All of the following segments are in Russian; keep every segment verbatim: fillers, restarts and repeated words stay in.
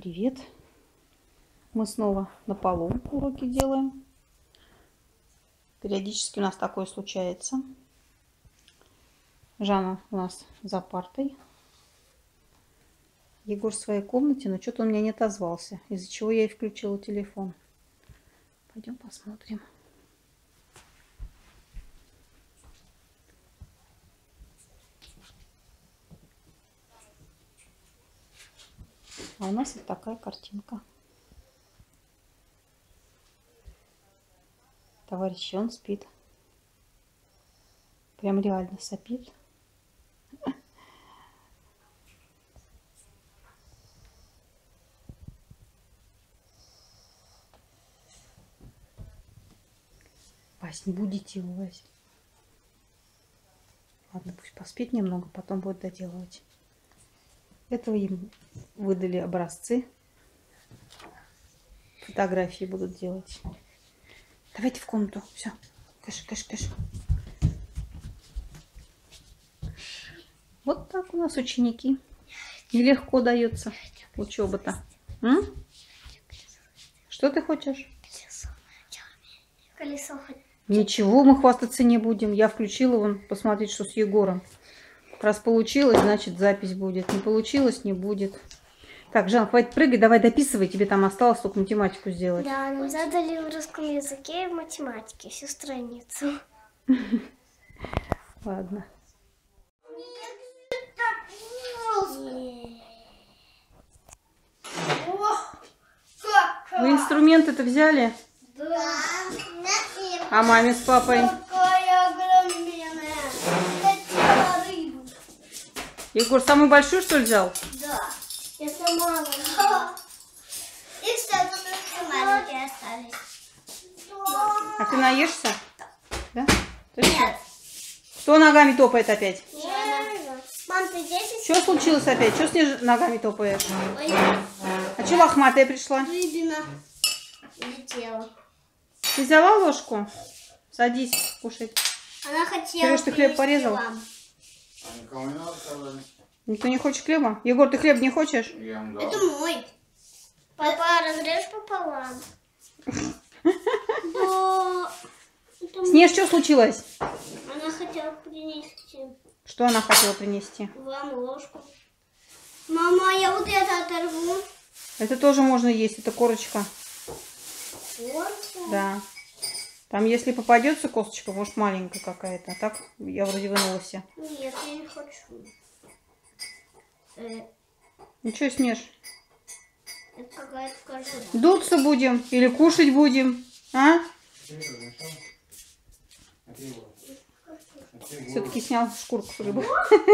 привет! Мы снова на полу уроки делаем. Периодически у нас такое случается. Жанна у нас за партой. Егор в своей комнате, но что-то он меня не отозвался, из-за чего я и включила телефон. Пойдем посмотрим. А у нас вот такая картинка. Товарищ, он спит. Прям реально сопит. Вась, не будите его, Вась. Ладно, пусть поспит немного, потом будет доделывать. Этого им выдали образцы. Фотографии будут делать. Давайте в комнату. Все. Кэш, кэш, кэш. Вот так у нас ученики. Нелегко дается учеба-то. Что ты хочешь? Колесо. Ничего, мы хвастаться не будем. Я включила вон посмотреть, что с Егором. Раз получилось, значит запись будет. Не получилось, не будет. Так, Жан, хватит прыгать, давай дописывай. Тебе там осталось только математику сделать. Да, нам задали в русском языке и в математике всю страницу. Ладно. Вы инструменты-то взяли? Да. А маме с папой? Егор, самую большую, что ли, взял? Да. Я сама. И, кстати, тут маленькие остались. А ты наешься? Да? Нет. Кто ногами топает опять? Нет. Мам, ты здесь? Что случилось опять? Что с ней ногами топает? Ой. А что лохматая пришла? Рыбина летела. Ты взяла ложку? Садись кушать. Она хотела. Сереж, ты хлеб порезал? Никто не хочет хлеба? Егор, ты хлеб не хочешь? Это мой. Папа, разрежь пополам. С ней что случилось? Она хотела принести. Что она хотела принести? Вам ложку. Мама, я вот это оторву. Это тоже можно есть, это корочка. Корочка? Да. Там, если попадется косточка, может, маленькая какая-то. А так я вроде вынула все. Нет, я не хочу. Э, Ну что снешь? это какая-то кожура. Дуться будем или кушать будем? А? Все-таки снял шкурку с рыбы.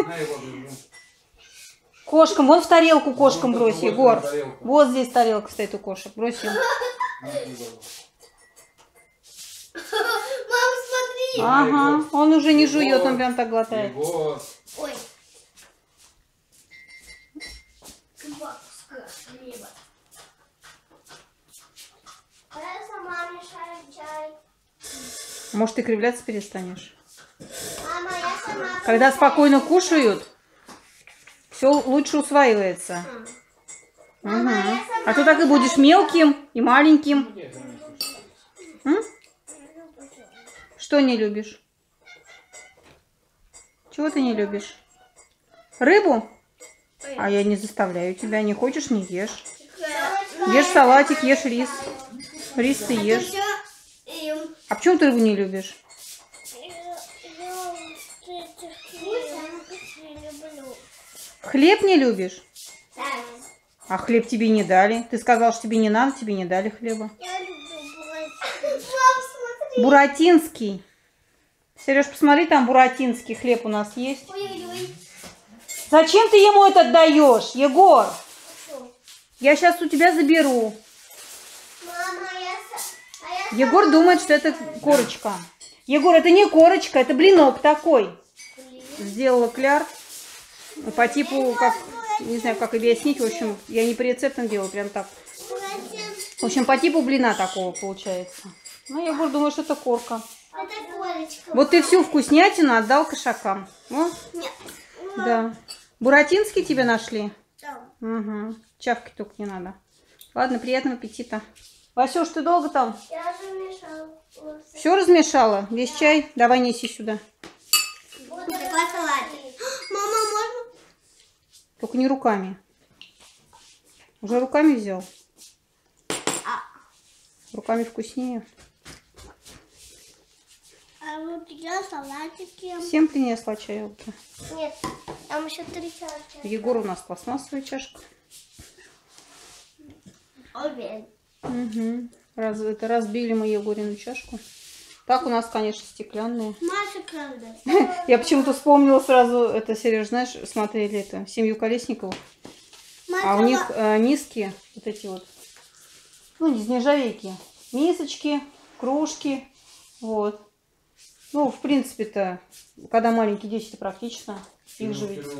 Кошкам, вон в тарелку кошкам брось, Егор. Вот здесь тарелка стоит у кошек. Брось ее. Мам, смотри! Ага, он уже не жует, он прям так глотает. Ой. Два куска хлеба. А я сама мешаю чай. Может, ты кривляться перестанешь? Мама, я сама. Когда спокойно кушают, все лучше усваивается. Мама, я Угу. сама. А то так и будешь мелким и маленьким. М? Что не любишь? Чего ты не любишь? Рыбу? А я не заставляю тебя. Не хочешь, не ешь. Ешь салатик, ешь рис. Рис ты ешь. А почему ты рыбу не любишь? Хлеб не любишь? А хлеб тебе не дали. Ты сказал, что тебе не надо, тебе не дали хлеба. Я люблю буратино. Мам, смотри. Буратинский. Сереж, посмотри, там буратинский хлеб у нас есть. Ой-ой-ой. Зачем ты ему это отдаешь, Егор? Что? Я сейчас у тебя заберу. Мама, я... с- а я Егор сама- думает, что это корочка. Егор, это не корочка, это блинок такой. Блин. Сделала кляр. По типу, как, не знаю, как объяснить. В общем, я не по рецептам делаю, прям так. Буратино. В общем, по типу блина такого получается. Ну, Егор думает, что это корка. Это корочка. Вот ты всю вкуснятину отдал кошакам. О, Нет. да. Буратинский тебе нашли? Да. Угу. Чавки только не надо. Ладно, приятного аппетита. Васюш, ты долго там? Я замешала. Все размешала? Весь чай? Давай неси сюда. Вот такой салатик. Мама, можно? Только не руками. Уже руками взял? А, Руками вкуснее. а вот я салатики. Всем принесла чаек-то. Нет, там еще три чашки. Егор у нас пластмассовая чашка. Обед. Угу. Раз, это разбили мы Егорину чашку. Так у нас, конечно, стеклянные. Маша, правда. Я почему-то вспомнила сразу, это, Сереж, знаешь, смотрели это, «Семью Колесниковых». А у них э, миски, вот эти вот, ну, из нержавейки. Мисочки, кружки, вот. Ну, в принципе-то, когда маленькие дети, это практично. Их же ведь...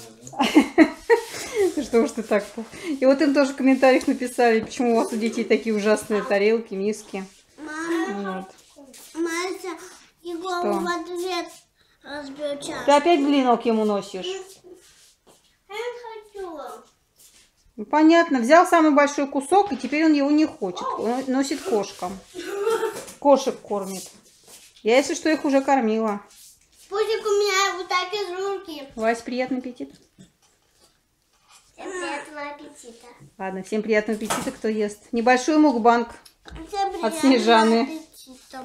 Что уж ты так. И вот им тоже в комментариях написали, почему у вас у детей такие ужасные тарелки, миски. Мама, Вот. Маша, Егор Что? в ответ разбил чашку. Ты опять блинок ему носишь? Я не хочу. Ну, понятно. Взял самый большой кусок, и теперь он его не хочет. Он носит кошкам. Кошек кормит. Я, если что, их уже кормила. Пузик у меня вот так из руки. Вась, приятный аппетит. Всем приятного аппетита. Ладно, всем приятного аппетита, кто ест. Небольшой мукбанг Всем от Снежаны. аппетита.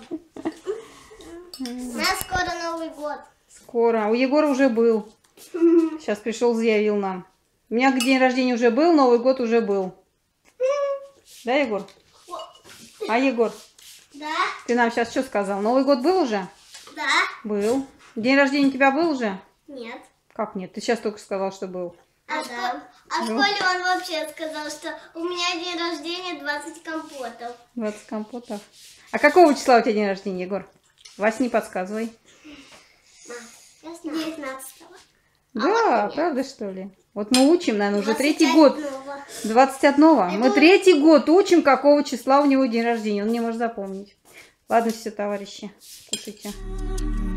У нас скоро Новый год. Скоро. У Егора уже был. Сейчас пришел, заявил нам. У меня день рождения уже был, Новый год уже был. Да, Егор? А, Егор, Да? ты нам сейчас что сказал? Новый год был уже? Да? Был. День рождения у тебя был уже? Нет. Как нет? Ты сейчас только сказал, что был. А, в шко- а в школе он вообще сказал, что у меня день рождения двадцать компотов. двадцать компотов. А какого числа у тебя день рождения, Егор? Вась, не подсказывай. девятнадцатого. Да, правда, что ли? Вот мы учим, наверное, уже третий год. седьмого. двадцать одного. Мы Это- третий год учим, какого числа у него день рождения. Он не может запомнить. Ладно, все, товарищи, кушайте.